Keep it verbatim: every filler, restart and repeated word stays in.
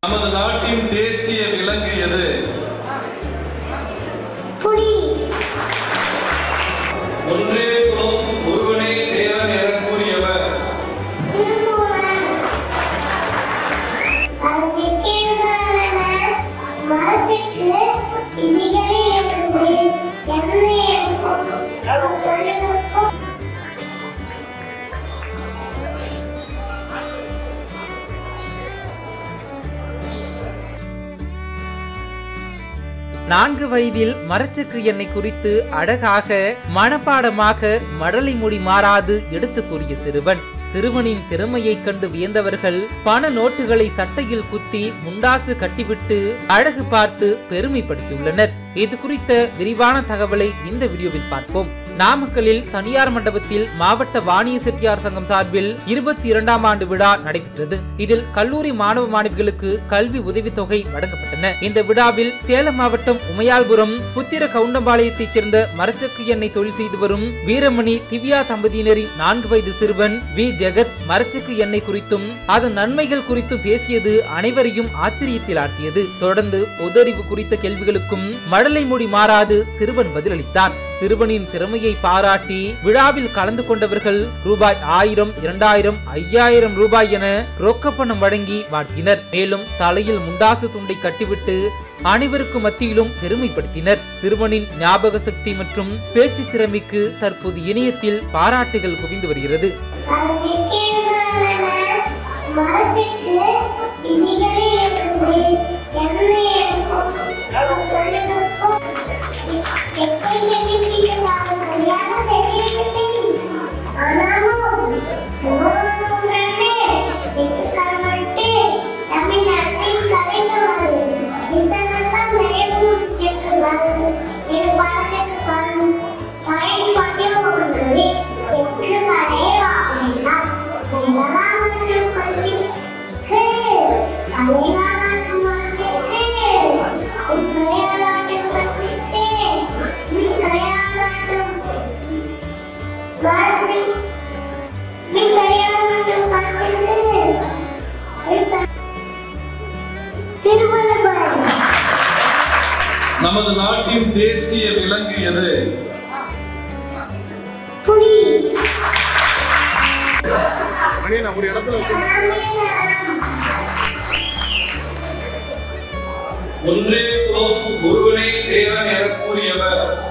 நமது நாட்டின் தேசிய விலங்கு எது? புலி. ஒன்றே குலம் ஒருவனே தேவன் என கூறியவர்? திருமூலர். மரச்சுக்கு இதிகளே இருந்து என்ன எடுக்கும் சொல்லுங்க. நான்கு வயதில் மரச்செக்கு எண்ணெய் குறித்து அழகாக மனப்பாடமாக மடலை மொழி மாறாது எடுத்து கூறிய சிறுவன். சிறுவனின் திறமையை கண்டு வியந்தவர்கள் பண நோட்டுகளை சட்டையில் குத்தி முண்டாசு கட்டிவிட்டு அழகு பார்த்து பெருமைப்படுத்தியுள்ளனர். இது குறித்த விரிவான தகவலை இந்த வீடியோவில் பார்ப்போம். நாமக்கல்லில் தனியார் மண்டபத்தில் மாவட்ட வாணிய செட்டியார் சங்கம் சார்பில் இருபத்தி இரண்டாம் ஆண்டு விழா நடைபெற்றது. இதில் கல்லூரி மாணவ மாணவிகளுக்கு கல்வி உதவித்தொகை வழங்கப்பட்டன. இந்த விழாவில் சேலம் மாவட்டம் உமையால்புரம் புத்திர கவுண்டம்பாளையத்தைச் சேர்ந்த மரச்செக்கு எண்ணெய் தொழில் செய்து வரும் வீரமணி திவ்யா தம்பதியினரின் நான்கு வயது சிறுவன் வி ஜெகத் மரச்செக்கு எண்ணெய் குறித்தும் அதன் நன்மைகள் குறித்தும் பேசியது அனைவரையும் ஆச்சரியத்தில் ஆழ்த்தியது. தொடர்ந்து பொது அறிவு குறித்த கேள்விகளுக்கும் மடலை மொழி மாறாது சிறுவன் பதிலளித்தான். சிறுவனின் திறமையை பாராட்டி விழாவில் கலந்து கொண்டவர்கள் ரூபாய் ஆயிரம், இரண்டாயிரம், ஐயாயிரம் ரூபாய் என ரொக்க பணம் வழங்கி வாழ்த்தினர். மேலும் தலையில் முண்டாசு துண்டை கட்டிவிட்டு அனைவருக்கு மத்தியிலும் பெருமைப்படுத்தினர். சிறுவனின் ஞாபக சக்தி மற்றும் பேச்சு திறமைக்கு தற்போது இணையத்தில் பாராட்டுகள் குவிந்து வருகிறது. நமது நாட்டின் தேசிய விலங்கு எது? புலி. ஒன்றே குலம் ஒருவனே தேவன் என கூறியவர்?